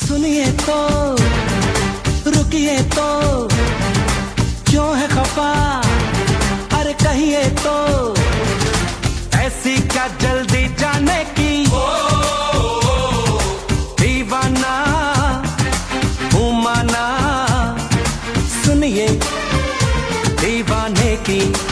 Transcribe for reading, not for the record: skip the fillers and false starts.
सुनिए तो, रुकिए तो, क्यों है खफा, अरे कहिए तो, ऐसी क्या जल्दी जाने की, दीवाना हूँ माना, सुनिए दीवाने की।